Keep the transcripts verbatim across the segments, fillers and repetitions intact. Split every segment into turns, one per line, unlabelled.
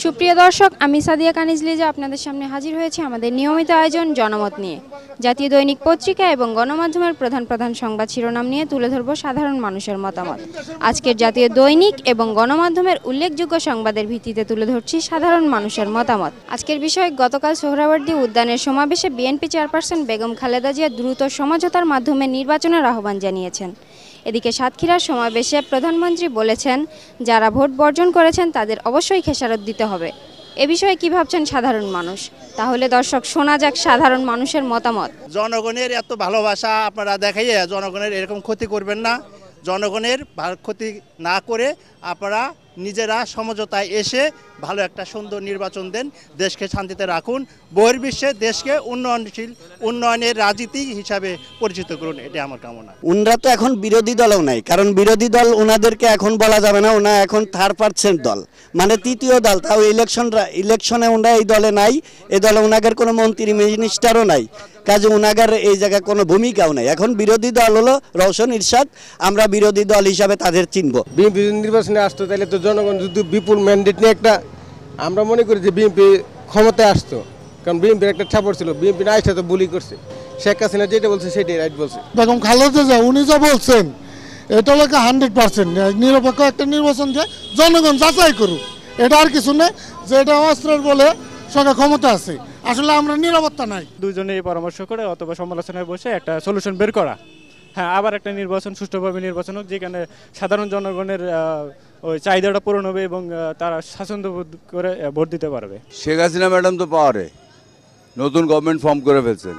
সুপ্রিয় দর্শক, আমি সাদিয়া কানিজ লিজা আপনাদের সামনে হাজির হয়েছি আমাদের নিয়মিত আয়োজন জনমত নিয়ে। জাতীয় দৈনিক পত্রিকা এবং গণমাধ্যমের প্রধান প্রধান সংবাদ শিরোনাম নিয়ে তুলে ধরব সাধারণ মানুষের মতামত। আজকের জাতীয় দৈনিক এবং গণমাধ্যমের উল্লেখযোগ্য সংবাদের ভিত্তিতে তুলে ধরছি সাধারণ মানুষের মতামত। আজকের বিষয়, গতকাল সোহরাওয়ার্দী উদ্যানের সমাবেশে বিএনপি চেয়ারপারসন বেগম খালেদা জিয়া দ্রুত সমঝোতার মাধ্যমে নির্বাচনের আহ্বান জানিয়েছেন। এদিকে সাতক্ষীরার সমাবেশে প্রধানমন্ত্রী বলেছেন, যারা ভোট বর্জন করেছেন তাদের অবশ্যই খেসারত দিতে হবে। এ বিষয়ে কি ভাবছেন সাধারণ মানুষ? তাহলে দর্শক, শোনা যাক সাধারণ মানুষের মতামত।
জনগণের এত ভালোবাসা আপনারা দেখাইয়ে জনগণের এরকম ক্ষতি করবেন না। জনগণের ক্ষতি না করে আপনারা নিজেরা সমঝোতায় এসে ভালো একটা সুন্দর নির্বাচন দেন, দেশকে শান্তিতে রাখুন, বহির্বিশ্বে দেশকে উন্নয়নশীল উন্নয়নের রাজনীতি হিসাবে পরিচিত করুন, এটা আমার কামনা।
উনরা তো এখন বিরোধী দলও নাই, কারণ বিরোধী দল ওনাদেরকে এখন বলা যাবে না, ওনা এখন থার্ড পার্সেন্ট দল, মানে তৃতীয় দল। তাও ইলেকশন ইলেকশনে ওনারা এই দলে নাই, এই দলে ওনাদের কোনো মন্ত্রী মিনিস্টারও নাই, কাজে ওনাগার এই জায়গায় কোনো ভূমিকাও নাই। এখন বিরোধী দল হলো রওশন ইরশাদ, আমরা বিরোধী দল হিসাবে তাদের চিনব।
বিএনপি নির্বাচনে আসতো তাহলে তো জনগণ যদি বিপুল ম্যান্ডেট নিয়ে একটা, আমরা মনে করি যে বিএনপি ক্ষমতায় আসতো, কারণ বিএনপির একটা ছাপড় ছিল, বিএনপি না আসতে তো বুলি করছে। শেখ হাসিনা যেটা বলছে সেটাই রাইট বলছে।
বেগম খালেদা জিয়া উনি যা বলছেন এটা লোকে হান্ড্রেড পার্সেন্ট নিরপেক্ষ একটা নির্বাচন যে জনগণ যাচাই করুক, এটা আর কিছু নেই যে এটা অস্ত্রের বলে সরকার ক্ষমতা আছে। আসলে আমরা নিরাপত্তা নাই।
দুজনে পরামর্শ করে অথবা সমালোচনায় বসে একটা সলিউশন বের করা। হ্যাঁ, আবার একটা নির্বাচন সুষ্ঠুভাবে নির্বাচন হোক, যেখানে সাধারণ জনগণের ওই চাহিদাটা পূরণ হবে এবং তারা স্বাচ্ছন্দ্য বোধ করে ভোট দিতে পারবে।
শেখ হাসিনা ম্যাডাম তো পাওয়ারে নতুন গভর্নমেন্ট ফর্ম করে ফেলছেন।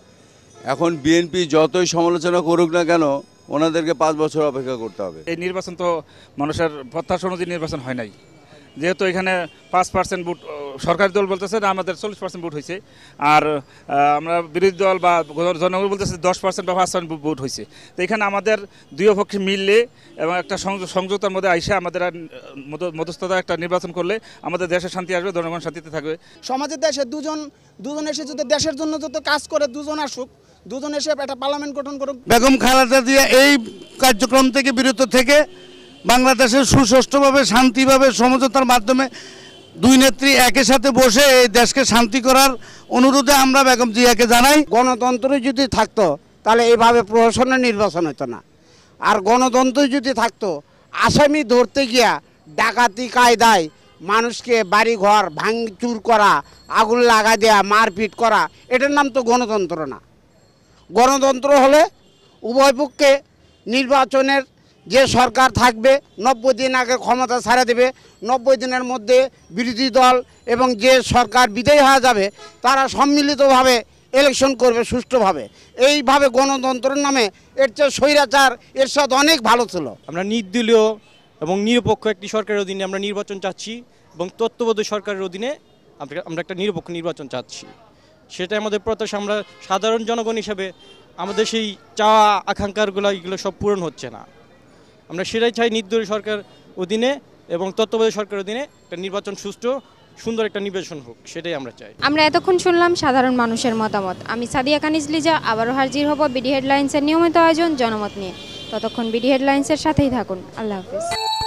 এখন বিএনপি যতই সমালোচনা করুক না কেন, ওনাদেরকে পাঁচ বছর অপেক্ষা করতে হবে।
এই নির্বাচন তো মানুষের প্রত্যাশা অনুযায়ী নির্বাচন হয় নাই, যেহেতু এখানে পাঁচ পার্সেন্ট ভোট সরকারি দল বলতেছে না, আমাদের চল্লিশ পার্সেন্ট ভোট হয়েছে, আর আমরা বিরোধী দল বা জনগণ বলতেছে দশ পার্সেন্ট বা পাঁচ পার্সেন্ট ভোট হয়েছে। তো এখানে আমাদের দুই পক্ষে মিললে এবং একটা সংযুক্তার মধ্যে আইসে আমাদের মধ্যস্থতা একটা নির্বাচন করলে আমাদের দেশে শান্তি আসবে, জনগণ শান্তিতে থাকবে।
সমাজের দেশে দুজন দুজন এসে যদি দেশের জন্য যত কাজ করে, দুজন আসুক, দুজন এসে একটা পার্লামেন্ট গঠন করুক।
বেগম খালেদা জিয়া এই কার্যক্রম থেকে বিরত থেকে বাংলাদেশের সুষ্ঠুভাবে শান্তিভাবে সমঝোতার মাধ্যমে দুই নেত্রী একই সাথে বসে এই দেশকে শান্তি করার অনুরোধে আমরা বেগম জিয়াকে জানাই।
গণতন্ত্র যদি থাকতো তাহলে এইভাবে প্রশাসনের নির্বাচন হতো না, আর গণতন্ত্র যদি থাকতো আসামি ধরতে গিয়া ডাকাতি কায়দায় মানুষকে বাড়িঘর ভাঙচুর করা, আগুন লাগা দেয়া, মারপিট করা, এটার নাম তো গণতন্ত্র না। গণতন্ত্র হলে উভয় পক্ষে নির্বাচনের যে সরকার থাকবে নব্বই দিন আগে ক্ষমতা ছাড়া দেবে, নব্বই দিনের মধ্যে বিরোধী দল এবং যে সরকার বিদায়ী হয়ে যাবে তারা সম্মিলিতভাবে ইলেকশন করবে সুষ্ঠুভাবে। এইভাবে গণতন্ত্রের নামে এর চেয়ে স্বৈরাচার এর সাথে অনেক ভালো ছিল।
আমরা নির্দলীয় এবং নিরপেক্ষ একটি সরকারের অধীনে আমরা নির্বাচন চাচ্ছি এবং তত্ত্বাবধায়ক সরকারের অধীনে আমরা একটা নিরপেক্ষ নির্বাচন চাচ্ছি। সেটাই আমাদের প্রত্যাশা। আমরা সাধারণ জনগণ হিসেবে আমাদের সেই চাওয়া আকাঙ্ক্ষাগুলো এগুলো সব পূরণ হচ্ছে না। আমরা সেটাই চাই, নির্দলীয় সরকার অধীনে এবং তত্ত্বাবধায়ক সরকারের অধীনে একটা নির্বাচন সুষ্ঠু সুন্দর একটা নির্বাচন হোক, সেটাই আমরা চাই।
আমরা এতক্ষণ শুনলাম সাধারণ মানুষের মতামত। আমি সাদিয়া কানিজ লিজা আবারও হাজির হব বিডি হেডলাইন্সের নিয়মিত আয়োজন জনমত নিয়ে। ততক্ষণ বিডি হেডলাইন্সের সাথেই থাকুন। আল্লাহ হাফিজ।